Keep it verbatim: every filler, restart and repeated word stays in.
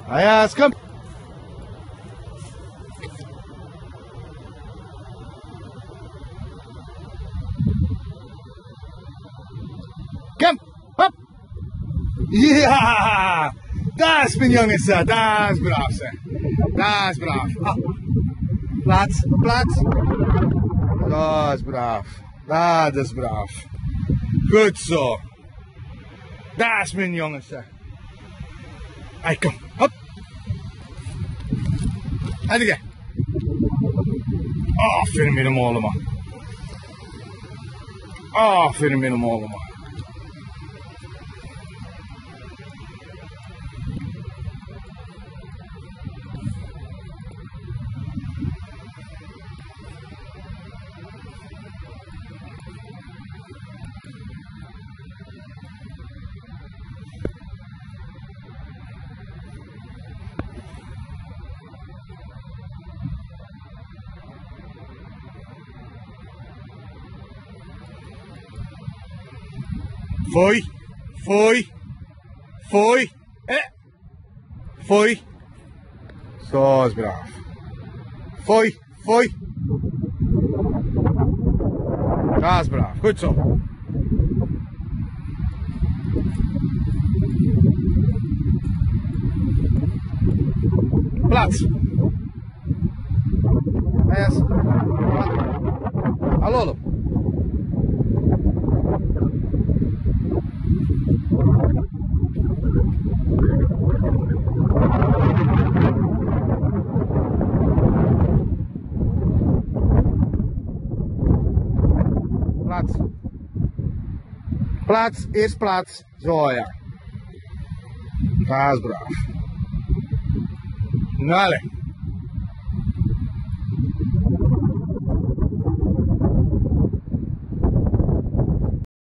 Ayas, kom. Kom, hop. Ja, dat is mijn jongens, dat is braaf, zeg. Dat is braaf. Ah. Plaats, plaats. Dat is braaf. Dat is braaf. Goed zo. Dat is mijn jongens, zeg. Hey, kom, hop. Hadi gel. Aferin benim oğluma. Aferin benim oğluma. Foi, foi, foi, é, foi, só as bravas, foi, foi, as bravas, goed zo. Plaats. Yes. Hallo. Plaats. Plaats, eerst plaats. Zo ja. Dat is braaf. Nou,